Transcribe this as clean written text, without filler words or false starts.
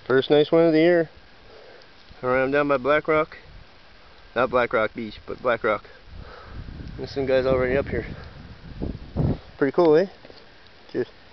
First nice one of the year. Alright, I'm down by Black Rock. Not Black Rock Beach, but Black Rock. There's some guys already up here. Pretty cool, eh? Cheers.